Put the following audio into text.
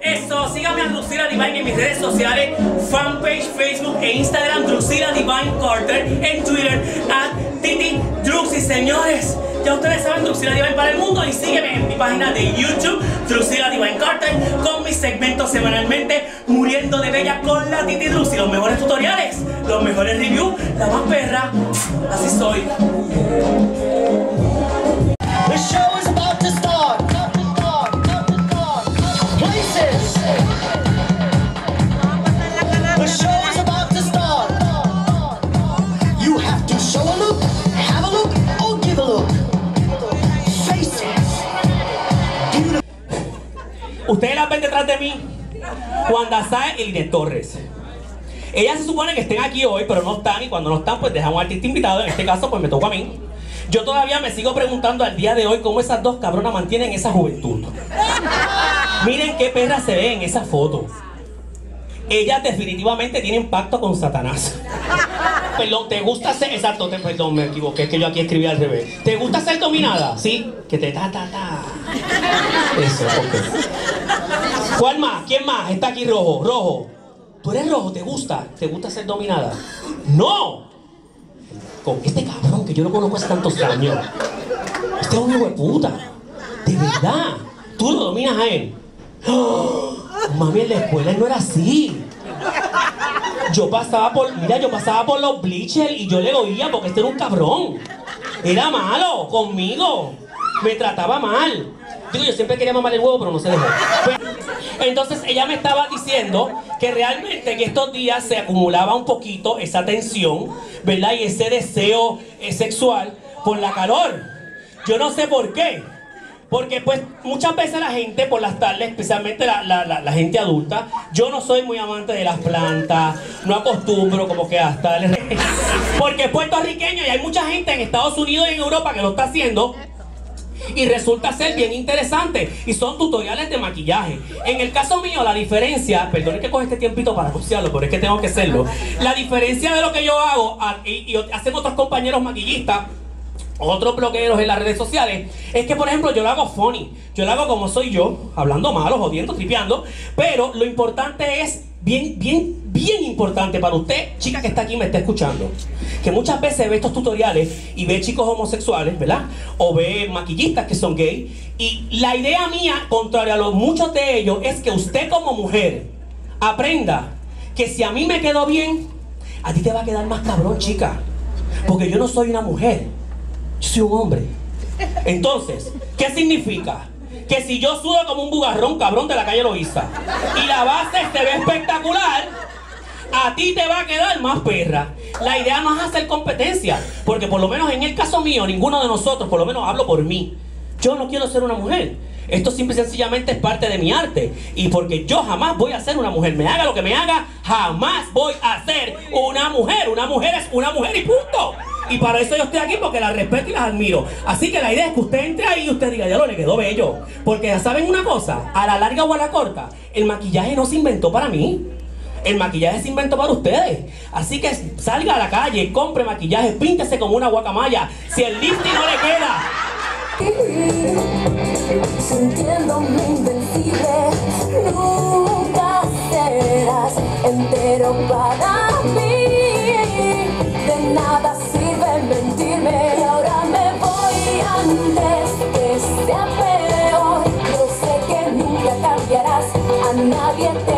Eso, síganme a Drusila Divine en mis redes sociales, fanpage, Facebook e Instagram, Drusila Divine Carter, en Twitter, @TitiDruxy, señores. Ya ustedes saben, Drusila Divine para el mundo, y sígueme en mi página de YouTube, Drusila Divine Carter, con mis segmentos semanalmente, Muriendo de Bella con la Titi Druxy, los mejores tutoriales, los mejores reviews, la más perra, así soy. The show is about to start. Places. The show is about to start. You have to show a look, have a look, or give a look. Faces. Ustedes las ven detrás de mí, Juan Dazae y Linet Torres. Ellas se supone que estén aquí hoy, pero no están, y cuando no están, pues dejan a un artista invitado. En este caso, pues me toca a mí. Yo todavía me sigo preguntando al día de hoy cómo esas dos cabronas mantienen esa juventud. Miren qué perra se ve en esa foto. Ellas definitivamente tienen pacto con Satanás. Perdón, ¿te gusta ser...? Exacto, perdón, me equivoqué, es que yo aquí escribí al revés. ¿Te gusta ser dominada? Sí, que te ta. Eso, ok. ¿Cuál más? ¿Quién más? Está aquí rojo, rojo. ¿Tú eres rojo? ¿Te gusta? ¿Te gusta ser dominada? ¡No! Con este cabrón que yo no conozco hace tantos años. Este es un hijo de puta. De verdad. Tú lo dominas a él. ¡Oh! Mami, en la escuela él no era así. Yo pasaba por los bleachers y yo le oía porque este era un cabrón. Era malo conmigo. Me trataba mal. Digo, yo siempre quería mamar el huevo, pero no se dejó. Entonces ella me estaba diciendo que realmente en estos días se acumulaba un poquito esa tensión, ¿verdad? Y ese deseo sexual por la calor. Yo no sé por qué. Porque pues muchas veces la gente por las tardes, especialmente la gente adulta, yo no soy muy amante de las plantas, no acostumbro como que a estarles... Porque es puertorriqueño y hay mucha gente en Estados Unidos y en Europa que lo está haciendo. Y resulta ser bien interesante. Y son tutoriales de maquillaje. En el caso mío, la diferencia, perdonen que coge este tiempito para anunciarlo, pero es que tengo que hacerlo. La diferencia de lo que yo hago y hacen otros compañeros maquillistas, otros blogueros en las redes sociales, es que por ejemplo yo lo hago funny. Yo lo hago como soy yo, hablando malo, jodiendo, tripeando. Pero lo importante es, bien importante para usted, chica que está aquí y me está escuchando, que muchas veces ve estos tutoriales y ve chicos homosexuales, ¿verdad? O ve maquillistas que son gay. Y la idea mía, contrario a los muchos de ellos, es que usted como mujer aprenda que si a mí me quedó bien, a ti te va a quedar más cabrón, chica. Porque yo no soy una mujer, yo soy un hombre. Entonces, ¿qué significa? Que si yo sudo como un bugarrón cabrón de la calle Loíza y la base se ve espectacular, a ti te va a quedar más perra. La idea no es hacer competencia, porque por lo menos en el caso mío, ninguno de nosotros, por lo menos hablo por mí, yo no quiero ser una mujer. Esto simple y sencillamente es parte de mi arte. Y porque yo jamás voy a ser una mujer, me haga lo que me haga, jamás voy a ser una mujer. Una mujer es una mujer y punto. Y para eso yo estoy aquí, porque las respeto y las admiro. Así que la idea es que usted entre ahí y usted diga, ya lo le quedó bello. Porque ya saben una cosa, a la larga o a la corta, el maquillaje no se inventó para mí. El maquillaje se inventó para ustedes. Así que salga a la calle, compre maquillaje, píntese como una guacamaya. Si el lifting no le queda. Sintiéndome invencible, nunca serás entero para mí. De nada sirve mentirme y ahora me voy antes que sea peor. Yo sé que nunca cambiarás, a nadie te